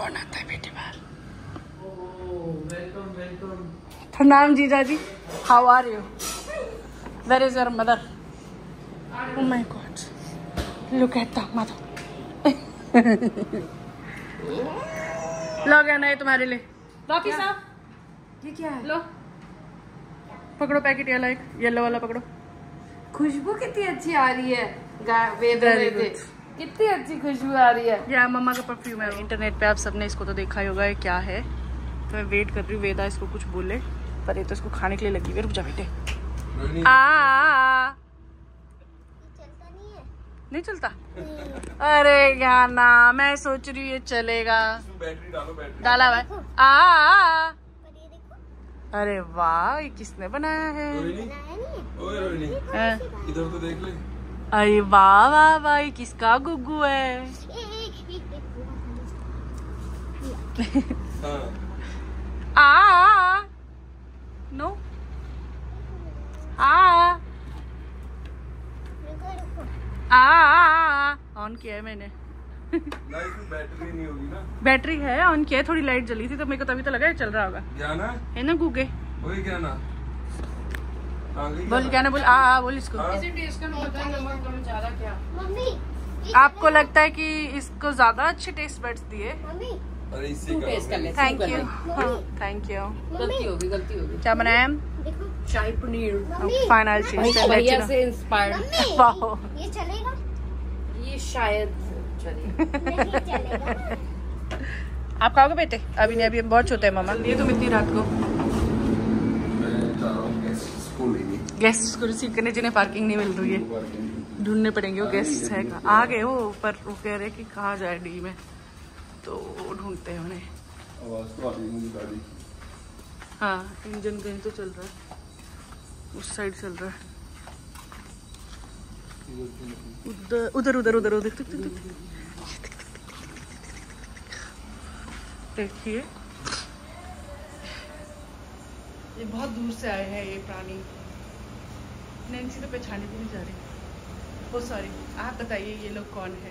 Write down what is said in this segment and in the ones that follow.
कौन आता है बेटे बाहर? प्रणाम जीजा जी, how are you? Where is your mother? Oh my god, look at the mother. लो गया नहीं तुम्हारे लिए। वापिस आओ। ये क्या है? लो पकड़ो पैकेट, ये एक येलो वाला पकड़ो। खुशबू कितनी अच्छी आ रही है। कितनी अच्छी खुशबू आ रही है। ये मम्मा का परफ्यूम है। इंटरनेट पे आप सबने इसको तो देखा ही होगा, ये क्या है। तो मैं वेट कर रही हूँ वेदा इसको कुछ बोले, पर ये तो इसको खाने के लिए लगी हुई है। रुक जा बेटे। नहीं चलता? अरे गाना, मैं सोच रही हूँ ये चलेगा। बैटरी डालो, बैटरी डाला भाई। अरे वाह, ये किसने बनाया है? ओए रोहिणी, इधर तो देख ले। अरे वाह वाह वाह, ये किसका गुग्गू है? नो ऑन किया है मैंने। बैटरी नहीं होगी ना? बैटरी है, ऑन किया है। थोड़ी लाइट जली थी तो मेरे को तभी तो लगा चल रहा होगा। ज्ञाना है ना गुगे? वही ज्ञाना। बोल ज्ञाना, बोल बोल इसको। आपको लगता है कि इसको ज्यादा अच्छे टेस्ट बड्स दिए? अरे इससे थैंक यू, थैंक यू। गलती होगी। क्या बनाया? शाही पनीर। फाइनल चीज भैया से इंस्पायर्ड। ये चलेगा? ये शायद आप खाओगे बेटे? अभी नहीं, अभी हम बहुत छोटे हैं मामा। ये तुम इतनी रात को गेस्ट को रिसीव करने, जिन्हें पार्किंग नहीं मिल रही है, ढूंढने पड़ेंगे। वो गेस्ट है आ गए वो, पर वो कह रहे कि कहाँ जाए डी में, तो ढूंढते हैं उन्हें। हाँ, इंजन कहीं तो चल रहा है, उस साइड चल रहा है। उधर उधर उधर उधर देखिए, ये बहुत दूर से आए हैं ये प्राणी। नैन्सी तो पहचाने भी नहीं जा रही। ओ सॉरी, आप बताइए ये लोग कौन है?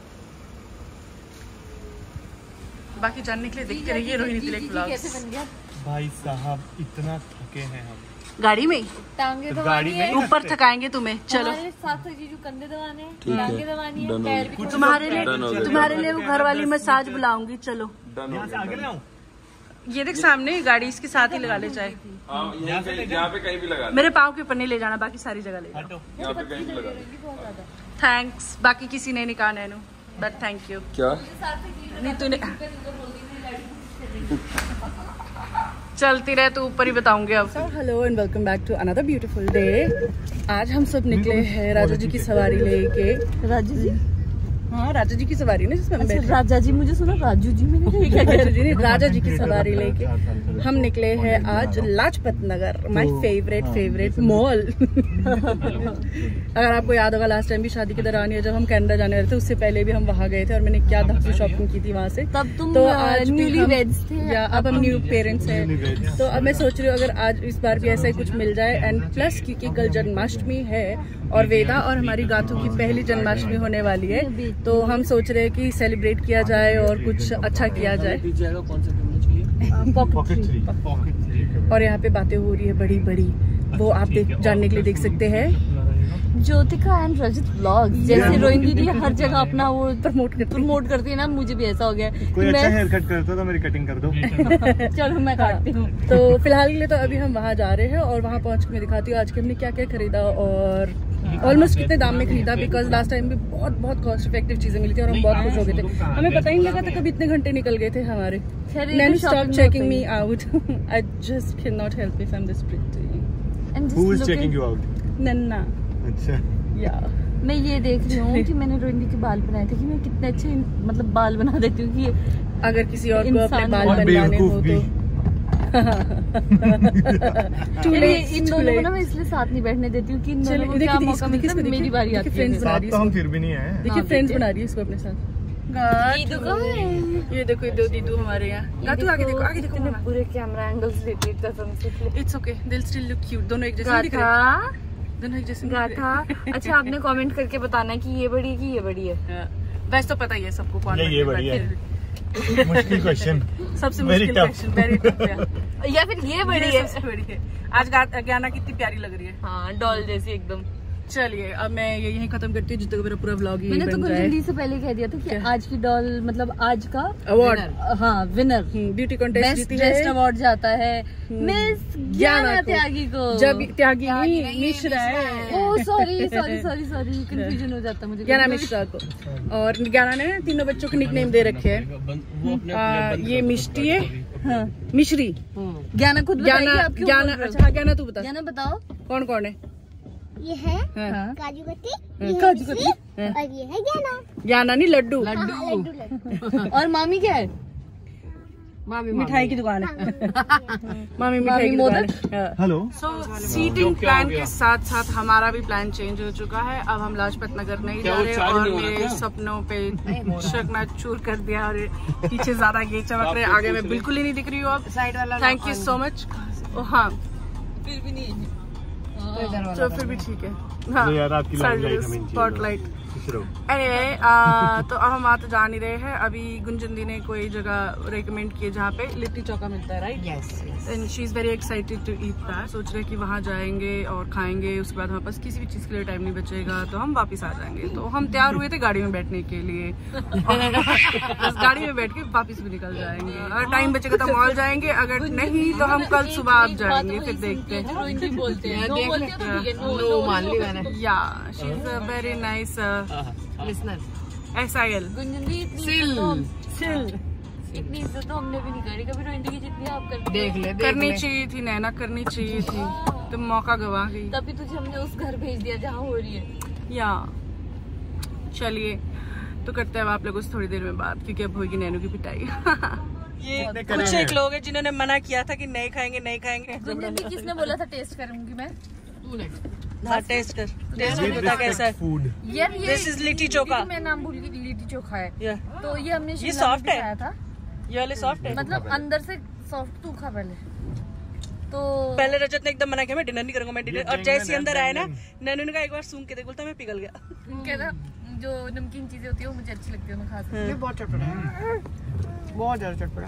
बाकी जानने के लिए देखते रहिए रोहिणी तिलक व्लॉग्स। भाई साहब इतना थके हैं हम गाड़ी में, टांगे तो गाड़ी में ऊपर थकाएंगे तुम्हें। चलो साथ जीजू कंधे दबाने हैं, टांगे दबानी है, पैर भी। तुम्हारे लिए वो घर वाली मसाज बुलाऊंगी। चलो यहाँ से आगे लाऊं? ये देख सामने गाड़ी, इसके साथ ही लगा ले चाहे। यहाँ पे कहीं भी लगा। मेरे पाँव के ऊपर नहीं ले जाना, बाकी सारी जगह ले जाना। यहाँ पे कहीं भी लगा। थैंक्स, बाकी किसी ने नहीं कहा नैनू, बट थैंक यू। क्या नहीं तूने चलती रहे तो ऊपर ही बताऊंगी अब। Hello and welcome back to another beautiful day. आज हम सब निकले हैं राजा जी की सवारी लेके। राजू जी? हाँ, राजा जी की सवारी ना, जिसमें अच्छा, राजा जी, मुझे सुना राजू जी, मैंने क्या कह रही थी? राजा जी की सवारी लेके हम निकले हैं आज Lajpat Nagar, my favourite mall. अगर आपको याद होगा, लास्ट टाइम भी शादी के दौरान या जब हम कनाडा जाने वाले थे, उससे पहले भी हम वहाँ गए थे और मैंने क्या धक्की शॉपिंग की थी वहाँ से। तब तुम तो आज न्यूली वेड्स थे, या अब हम न्यू पेरेंट्स हैं। तो अब मैं सोच रही हूँ अगर आज इस बार भी ऐसा ही कुछ मिल जाए, एंड प्लस क्योंकि कल जन्माष्टमी है और वेदा और हमारी गाथू की पहली जन्माष्टमी होने वाली है, तो हम सोच रहे हैं कि सेलिब्रेट किया जाए और कुछ अच्छा किया जाए। और यहाँ पे बातें हो रही है बड़ी बड़ी, वो आप जानने के लिए देख सकते हैं ज्योतिका एंड रजत व्लॉग्स। जैसे रोहिणी दीदी हर जगह अपना वो प्रमोट करती है ना, मुझे भी ऐसा हो गया। कोई अच्छा हेयर कट करता तो मेरी कटिंग कर दो। चलो मैं काटती हूँ। तो फिलहाल के लिए तो अभी हम वहाँ जा रहे हैं और वहाँ पहुँच के मैं दिखाती हूँ आज के हमने क्या क्या खरीदा और ऑलमोस्ट कितने दाम में खरीदा, बिकॉज लास्ट टाइम भी बहुत कॉस्ट इफेक्टिव चीजें मिली थी और हम बहुत खुश हो गए थे। हमें पता ही नहीं लगा था कभी इतने घंटे निकल गए थे हमारे। मैंने stop checking me out, I just can not help if I am this pretty. Who is checking you out? नन्ना। अच्छा, या मैं ये देख रही हूँ कि मैंने रोहिणी के बाल बनाए थे कि मैं कितने अच्छे मतलब बाल बना देती हूँ कि अगर किसी और को अपने बाल बनवाने हो तो इन दोनों को ना मैं इसलिए साथ नहीं बैठने देती हूँ कि इन दोनों को क्या मौका मिलता है, मेरी बारी आती है। साथ तो हम फिर भी नहीं है। देखिए फ्रेंड्स बना रही है इसको अपने साथ। ये देखो दो दीदू हमारे यहाँ। गातू आगे देखो, आगे देखो। पूरे कैमरा एंगल्स लेती है कसम से। इट्स ओके, दिल स्टिल लुक क्यूट। दोनों एक जैसे दिख रहे हैं। दोनों एक जैसे गाथा। अच्छा, आपने कमेंट करके बताना है कि ये बड़ी है कि ये बड़ी है। वैसे तो पता ही है सबको कौन ये बड़ी है। मुश्किल क्वेश्चन, सबसे मुश्किल क्वेश्चन, वेरी टफ। या फिर ये बड़ी है? सबसे बड़ी है। आज ज्ञाना कितनी प्यारी लग रही है। हाँ, डॉल जैसी एकदम। चलिए अब मैं ये यहीं खत्म करती हूँ, जितने मेरा पूरा व्लॉग ही मैंने तो गुंजन से पहले कह दिया था कि आज की डॉल मतलब आज का अवार्ड, हाँ विनर ब्यूटी कॉन्टेस्ट जीती है, बेस्ट अवार्ड जाता है मिस ज्ञाना त्यागी को। जब त्यागी मिश्रा है, ओह सॉरी कंफ्यूजन हो जाता मुझे, ज्ञाना मिश्रा को। और ज्ञाना ने तीनों बच्चों के निकनेम दे रखे हैं। ये मिष्टी है, हाँ मिश्री। ज्ञाना खुद बताइए। ज्ञाना, अच्छा ज्ञाना तू बता, ज्ञाना बताओ कौन कौन है? ये है हाँ। काजू कतली, काजू कतली, और ये है ज्ञाना। ज्ञाना नहीं, लड्डू। लड्डू। और मामी क्या है? मिठाई की दुकान है। मामी मिठाई की दुकान है। हेलो। सो सीटिंग प्लान के साथ साथ हमारा भी प्लान चेंज हो चुका है। अब हम लाजपत नगर नहीं जा रहे और मेरे सपनों पे चकनाचूर कर दिया और पीछे ज्यादा ये चमक रहे, आगे मैं बिल्कुल ही नहीं दिख रही हूँ अब। साइड वाला थैंक यू सो मच। हाँ फिर भी नहीं, तो फिर भी ठीक है। हाँ स्पॉटलाइट। Anyway, तो अब हम तो जा नहीं रहे हैं अभी। गुंजन दी ने कोई जगह रेकमेंड की जहाँ पे लिट्टी चौका मिलता है, right? Yes. And she is very excited to eat that. सोच रहे कि वहाँ जाएंगे और खाएंगे, उसके बाद हमारे पास किसी भी चीज के लिए टाइम नहीं बचेगा तो हम वापस आ जाएंगे। तो हम तैयार हुए थे गाड़ी में बैठने के लिए, बस गाड़ी में बैठ के वापस भी निकल जाएंगे। अगर टाइम बचेगा तो मॉल जाएंगे, अगर नहीं तो हम कल सुबह आप जाएंगे, फिर देखते हैं। Yeah she is a very nice listener. SIL इतनी इज्जत तो हमने भी नहीं करी कभी रोइंटी की जितनी आप करते। देख ले करनी चाहिए थी नैना, करनी चाहिए थी, तुम मौका गवा गई। तभी तुझे हमने उस घर भेज दिया जहाँ हो रही है। या चलिए तो करते हैं आप लोगों से थोड़ी देर में बात, क्योंकि अब होगी नैनू की पिटाई। ये कुछ एक लोग हैं जिन्होंने मना किया था कि नहीं खाएंगे। किसने बोला था टेस्ट करूंगी मैं? हाँ टेस्ट कर, टेस्ट कर बता कैसा है। यार दिस इज लिट्टी चोखा। मैं नाम भूल गई, लिट्टी चोखा है। तो ये हमने ये सॉफ्ट है था, ये वाले सॉफ्ट है, मतलब अंदर से सॉफ्ट। तू खा पहले। तो पहले रजत ने एकदम मना किया, मैं डिनर नहीं करूंगा, मैं डिनर। और जैसे अंदर आया ना, नैनू ने कहा एक बार सूंघ के देख, बोलता मैं पिघल गया। कहता जो नमकीन चीजें होती है वो मुझे अच्छी लगती है, मैं खा सकती हूँ। बहुत चटपटा है, बहुत ज्यादा चटपटा।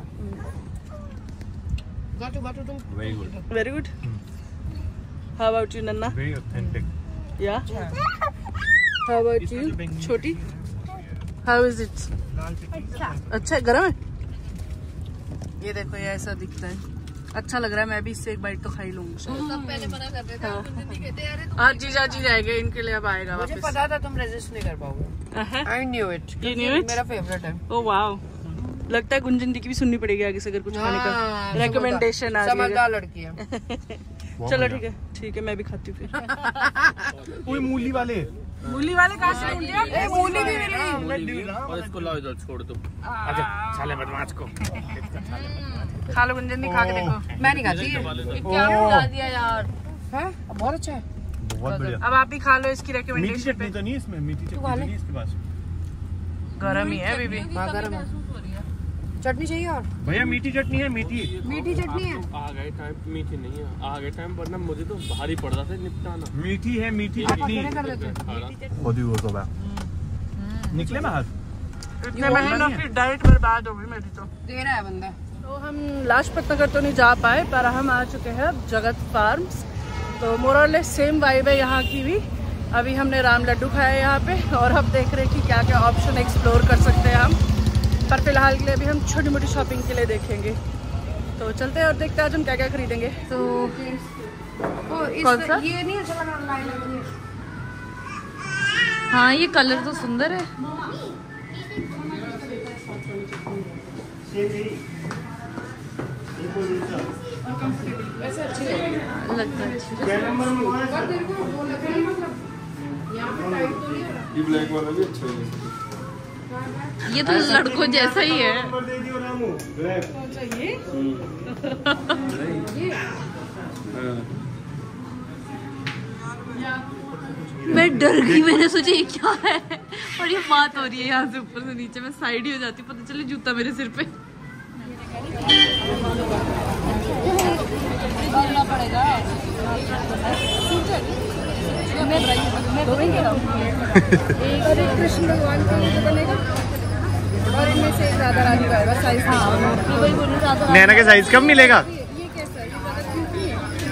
Very good. How about you, Nanna? Very authentic. Yeah. How about you, छोटी? How is it? अच्छा गरम है? ये देखो ये ऐसा दिखता है, अच्छा लग रहा है। मैं भी इससे एक बाइट तो खा ही लूंगी। सब पहले मना कर रहे थे। आज जीजा जी जाएंगे, इनके लिए अब आएगा वापस। मुझे पता था तुम रेजिस्ट नहीं कर पाओगे। I knew it. You knew it? मेरा फेवरेट है। Oh wow. लगता है गुंजन दी की भी सुननी पड़ेगी आगे से, अगर कुछ खाने का रिकमेंडेशन आ समझदार लड़की है। चलो ठीक है मैं भी खाती हूँ फिर। कोई मूली वाले कहाँ से ढूंढ लिया? मूली भी मिली। और इसको लाओ इधर छोड़ दो। अच्छा साले बदमाश को खा लो गुंजन दी, खा के देखो। मैं नहीं खाती। क्या खिला दिया यार? बहुत अच्छा है, बहुत बढ़िया। अब आप भी खा लो इसकी मीठी रिकमेंडेशन चटनी तो नहीं है इसमें? मीठी चटनी तो नहीं है इसके पास? गरम ही है अभी भी। हाँ गरम है। चटनी चाहिए और? भैया मीठी चटनी है, मीठी चटनी है। आ गए टाइम, मीठी नहीं है, आ गए टाइम, वरना मुझे तो भारी पड़ रहा था निपटाना। मीठी है, मीठी चटनी कर देते। खुद ही वो तो निकले में हाथ। इतने महीनों की डाइट बर्बाद हो गई मेरी तो। दे रहा है बंदा। तो हम लाजपत नगर तो नहीं जा पाए, पर हम आ चुके हैं जगत फार्म्स। तो मोरलेस सेम वाइब है यहाँ की भी। अभी हमने राम लड्डू खाया है यहाँ पे, और अब देख रहे हैं कि क्या क्या ऑप्शन एक्सप्लोर कर सकते हैं हम। पर फिलहाल के लिए अभी हम छोटी मोटी शॉपिंग के लिए देखेंगे। तो चलते हैं और देखते हैं आज हम क्या क्या खरीदेंगे। तो कौन सा? ये नहीं अच्छा लग रहा। हाँ ये कलर तो सुंदर है। लगता है ये ब्लैक वाला भी अच्छा है। ये तो लड़कों जैसा ही है। मैं डर गई, मैंने सोचा ये क्या है, और ये बात हो रही है यहाँ से ऊपर से नीचे। मैं साइड ही हो जाती, पता चले जूता मेरे सिर पे। पड़ेगा कृष्ण भगवान का बनेगा। और इनमें से एक राधा रानी का है साइज। मैं वही बोलूँ ज्यादा। नैना के साइज कब मिलेगा? ये कैसा है? ये ज़्यादा क्यूटी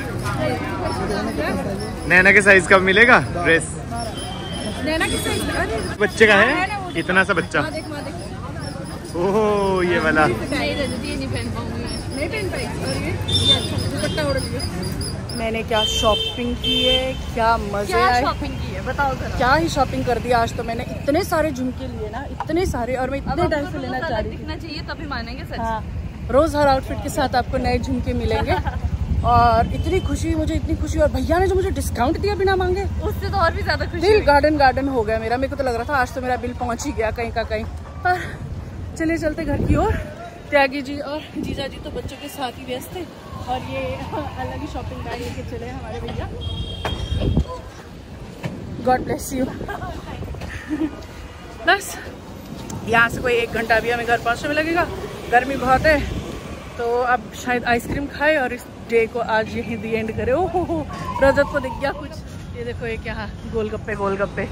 है। नैना के साइज कब मिलेगा ड्रेस? नैना की साइज अरे बच्चे का है इतना सा बच्चा। माँ देख ओह ये वाला नहीं रहती, ये नहीं पहन पाऊंगी। नहीं पहन पाई। और ये अच्छा दुपट्टा ओढ़ लिया। मैंने क्या शॉपिंग की है, क्या मजे क्या आए। शॉपिंग की है बताओ जरा। क्या ही शॉपिंग कर दिया आज तो मैंने। इतने सारे झुमके लिए ना, इतने सारे, और मैं इतने टाइम से लेना चाह रही थी। दिखना चाहिए तभी मानेंगे सच। हाँ, रोज हर आउटफिट के साथ आपको नए झुमके मिलेंगे। और इतनी खुशी, मुझे इतनी खुशी। और भैया ने जो मुझे डिस्काउंट दिया बिना मांगे, उससे तो और भी ज्यादा खुशी दिल हुई। गार्डन हो गया मेरा। मेरे को तो लग रहा था आज तो मेरा बिल पहुंच ही गया कहीं का कहीं। पर चलिए चलते घर की ओर। त्यागी जी और जीजा जी तो बच्चों के साथ ही व्यस्त थे, और ये अलग ही शॉपिंग बैग लेके चले हमारे भैया। God bless you. बस यहाँ से कोई 1 घंटा अभी हमें घर पहुँचने में लगेगा। गर्मी बहुत है, तो अब शायद आइसक्रीम खाए और इस डे को आज यहीं दी एंड करे। ओहो रजत को दिख गया कुछ। ये देखो ये क्या, गोलगप्पे गोलगप्पे।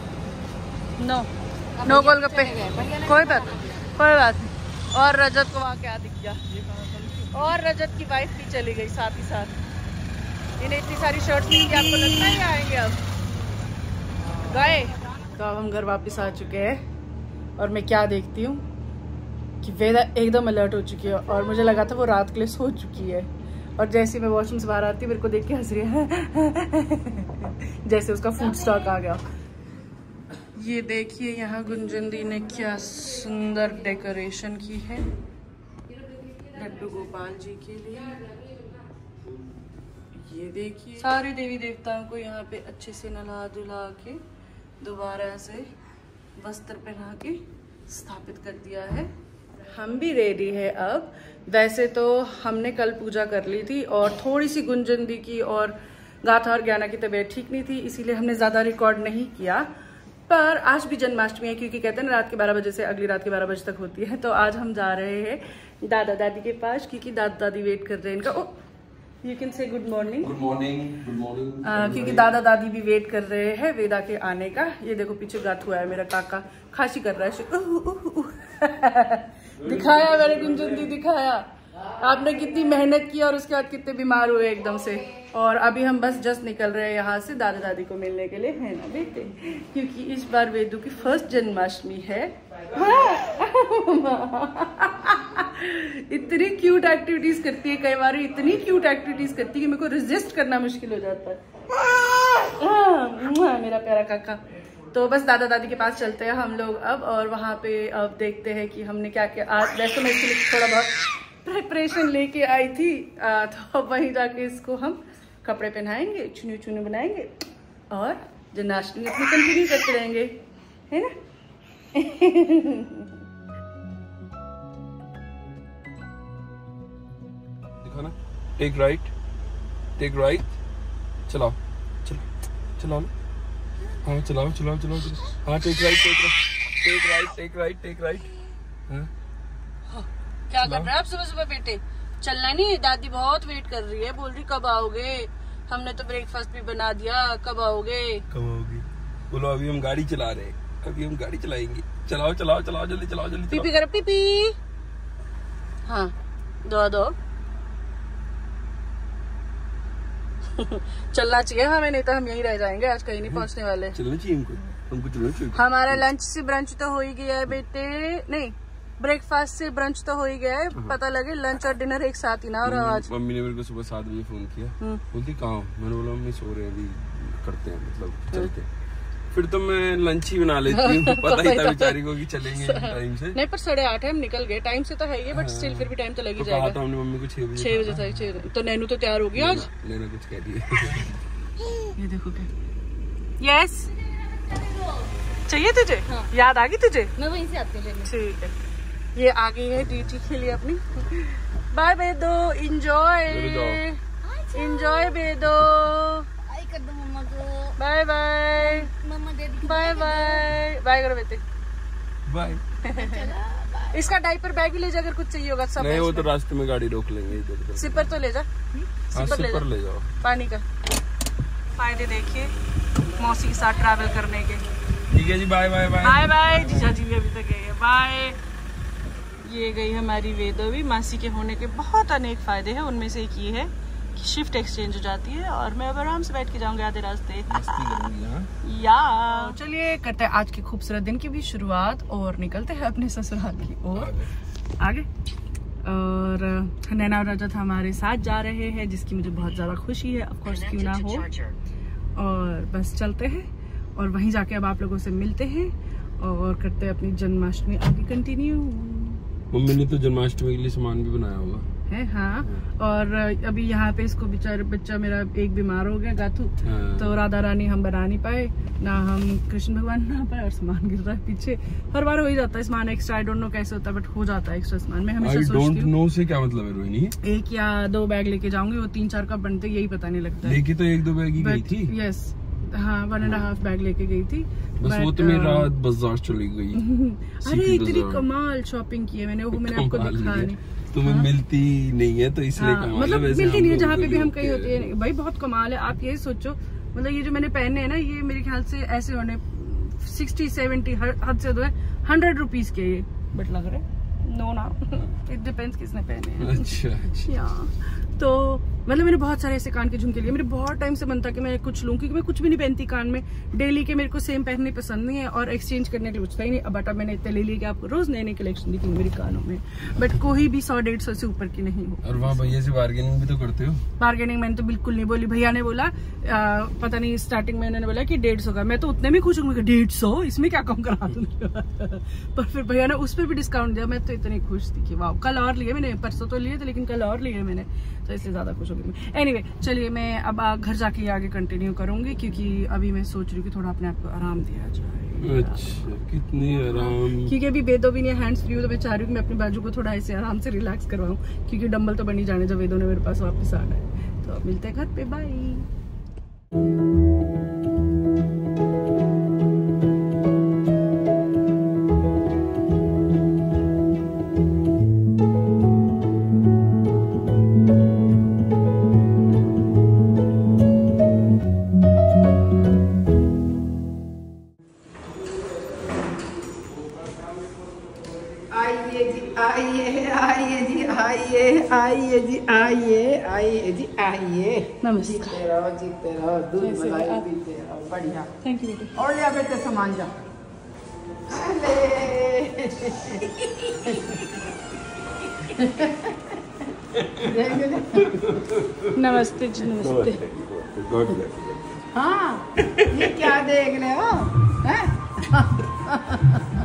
नो गोलगप्पे, कोई बात नहीं। और रजत को वहाँ क्या दिख गया, और रजत की वाइफ भी चली गई साथ ही साथ। इन्हें इतनी सारी शर्ट्स मिल गई, आपको लगता है आएंगे अब गए। तो अब हम घर वापस आ चुके हैं, और मैं क्या देखती हूँ कि वेदा एकदम अलर्ट हो चुकी है, और मुझे लगा था वो रात के लिए सो चुकी है। और जैसे मैं वॉशरूम से बाहर आती मेरे को देख के हंस रही है जैसे उसका फूड स्टॉक आ गया। ये देखिए यहाँ गुंजन दी ने क्या सुंदर डेकोरेशन की है लड्डू गोपाल जी के लिए। ये देखिए सारे देवी देवताओं को यहाँ पे अच्छे से नला धुला के दोबारा से वस्त्र पहना के स्थापित कर दिया है। हम भी रेडी है अब। वैसे तो हमने कल पूजा कर ली थी, और थोड़ी सी गुंजन दी की और गाथा और ज्ञाना की तबीयत ठीक नहीं थी, इसीलिए हमने ज़्यादा रिकॉर्ड नहीं किया। पर आज भी जन्माष्टमी है, क्योंकि कहते हैं ना रात के 12 बजे से अगली रात के 12 बजे तक होती है। तो आज हम जा रहे हैं दादा दादी के पास, क्योंकि दादा दादी वेट कर रहे हैं इनका। You can say good morning. Good morning. क्योंकि दादा दादी भी वेट कर रहे हैं वेदा के आने का। ये देखो पीछे गाथ हुआ है, मेरा काका खांसी कर रहा है। दिखाया मेरे गुंजन दी, दिखाया आपने कितनी मेहनत की और उसके बाद कितने बीमार हुए एकदम से। और अभी हम बस जस्ट निकल रहे हैं यहाँ से दादा दादी को मिलने के लिए, है ना बेटे? क्योंकि इस बार वेदू की फर्स्ट जन्माष्टमी है। इतनी क्यूट एक्टिविटीज करती है, कई बार इतनी क्यूट एक्टिविटीज करती है कि मेरे को रेजिस्ट करना मुश्किल हो जाता है। मेरा प्यारा काका। तो बस दादा दादी के पास चलते हैं हम लोग अब, और वहाँ पे अब देखते हैं कि हमने क्या क्या। आज वैसे मैं इसके लिए थोड़ा बहुत प्रिपरेशन लेके आई थी, तो वहीं जाके इसको हम कपड़े पहनाएंगे, चुनी चुनी बनाएंगे, और जन्माष्टमी अपनी कंटिन्यू करते रहेंगे, है ना? देखो ना, टेक राइट, चलाओ चलाओ ना, हाँ चलाओ, हाँ टेक राइट। हाँ क्या कर रहे हैं आप सुबह सुबह बेटे? चलना नहीं, दादी बहुत वेट कर रही है, बोल रही कब आओगे। हमने तो ब्रेकफास्ट भी बना दिया, कब आओगे? बोलो अभी हम गाड़ी चला रहे हैं, अभी हम गाड़ी चलाएंगे। चलाओ जल्दी चलाओ। पीपी कर पीपी। हाँ दो चलना चाहिए हमें, नहीं तो हम यहीं रह जाएंगे, आज कहीं नहीं पहुंचने वाले। चलना चाहिए हमको चलना चाहिए। हमारा लंच से ब्रंच तो हो ही गया है बेटे, नहीं ब्रेकफास्ट से ब्रंच तो हो ही गया है। पता लगे लंच और डिनर एक साथ ही ना हो रहा आज। मम्मी ने मेरे को सुबह 7 बजे फोन किया, बोलती कहाँ हो? मैंने बोला मम्मी सो रहे हैं, अभी करते हैं, मतलब चलते। फिर तो मैं लंच ही बना लेती हूँ, पता ही था बेचारी को कि चलेंगे टाइम से। नहीं पर 8:30 हम निकल गए, टाइम से तो है ये, बट स्टिल फिर भी टाइम तो लग ही जाएगा। हमने मम्मी को 6 बजे था, तो नैनू तो तैयार होगी आज। लेना कुछ कह दिए। ये देखो क्या, यस चाहिए तुझे? हाँ। याद आ गई तुझे? मैं वहीं से आती हूँ। ठीक है, ये आ गई है ड्यूटी के लिए अपनी। Bye Bedo, enjoy Bedo, bye bye bye bye bye करो बेटे, बाय। इसका डाइपर बैग भी ले जा अगर कुछ चाहिए होगा सब। नहीं वो तो रास्ते में गाड़ी रोक लेंगे इधर। सिपर तो ले जा, सिपर ले जाओ पानी का। फायदे देखिए मौसी के साथ ट्रैवल करने के। ठीक है जी, बाय बाय। Bye bye. जीजा जी भी अभी तक गए हैं, बाय। ये गई हमारी वेदोवी। मासी के होने के बहुत अनेक फायदे हैं, उनमें से एक ये है कि शिफ्ट एक्सचेंज हो जाती है और मैं अब आराम से बैठ के जाऊंगी आधे रास्ते। या चलिए करते हैं आज के खूबसूरत दिन की भी शुरुआत और निकलते हैं अपने ससुराल की ओर आगे। और नैना और रजत हमारे साथ जा रहे हैं, जिसकी मुझे बहुत ज़्यादा खुशी है, ऑफ कोर्स क्यों ना हो। और बस चलते हैं और वहीं जाके अब आप लोगों से मिलते हैं और करते हैं अपनी जन्माष्टमी आगे कंटिन्यू। मम्मी ने तो जन्माष्टमी के लिए सामान भी बनाया होगा है। हाँ, और अभी यहाँ पे इसको बेचारे बच्चा मेरा एक बीमार हो गया गाथू, तो राधा रानी हम बना नहीं पाए, ना हम कृष्ण भगवान बना पाए और सामान गिर रहा है पीछे। हर बार हो ही जाता है सामान एक्स्ट्रा, आई डोंट नो कैसे होता है बट हो जाता है एक्स्ट्रा सामान। मैं हमेशा सोचती हूँ नो से क्या मतलब है रोहिणी? 1 या 2 बैग लेके जाऊंगी, वो 3-4 कब बनते यही पता नहीं लगता है। लेके तो 1-2 बैग ही गई थी। यस, हाँ 1.5 बैग लेके गई थी। बस वो तो मेरी रात बाजार चली गई। अरे इतनी कमाल शॉपिंग की है मैंने, वो मैंने आपको दिखा नहीं। तुम्हें मिलती नहीं है तो इसलिए कमाल है। मतलब मिलती नहीं है जहाँ पे भी हम कहीं होते हैं भाई, बहुत कमाल है। आप यही सोचो, मतलब ये जो मैंने पहने हैं ना, ये मेरे ख्याल से ऐसे होने 60-70 हद से 100 रुपीज के ये, बट लग रहे नो ना, इट डिपेंड्स किसने पहने हैं। अच्छा। तो मतलब मैंने बहुत सारे ऐसे कान के झुमके लिए, मेरे बहुत टाइम से मन था कि मैं कुछ लूं, क्योंकि मैं कुछ भी नहीं पहनती कान में डेली के, मेरे को सेम पहनने पसंद नहीं है और एक्सचेंज करने के लिए कुछ था ही नहीं। बट अब मैंने इतने ले लिए कि आपको रोज नई नई कलेक्शन दिखेंगे मेरे कानों में, बट कोई भी 100-150 से ऊपर की नहीं हो। और वहाँ भैया से बार्गेनिंग भी तो करते हो? बार्गेनिंग मैंने तो बिल्कुल नहीं बोली। भैया ने बोला पता नहीं स्टार्टिंग में इन्होंने बोला कि 150 का, मैं तो उतने में खुश हूँ, 150 इसमें क्या कम करा दूंगी। पर फिर भैया ने उस पर भी डिस्काउंट दिया, मैं तो इतनी खुश थी कि वाह। कल और लिए मैंने, परसों तो लिए थे लेकिन कल और लिए मैंने, तो इससे ज्यादा खुश हो गई मैं। एनीवे चलिए मैं अब घर जाके आगे कंटिन्यू करूंगी, क्योंकि अभी मैं सोच रही हूँ कि थोड़ा अपने आप को आराम दिया जाए। अच्छा, कितनी आराम? क्योंकि अभी वेदो भी नहीं हैंड्स फ्री, तो मैं चाह रही हूँ कि मैं अपने बाजू को थोड़ा ऐसे आराम से रिलैक्स करवाऊँ, क्योंकि डंबल तो बनी जाने जब वेदो ने मेरे पास वापस आना है। तो मिलते हैं घर पे, बाय। आइए। नमस्कार। जीते रहो, दूध मलाई पीते रहो, बढ़िया। थैंक यू बेटा। और लिया बेटे सामान जा। नमस्ते जी, नमस्ते। हाँ, ये क्या देख रहे हो?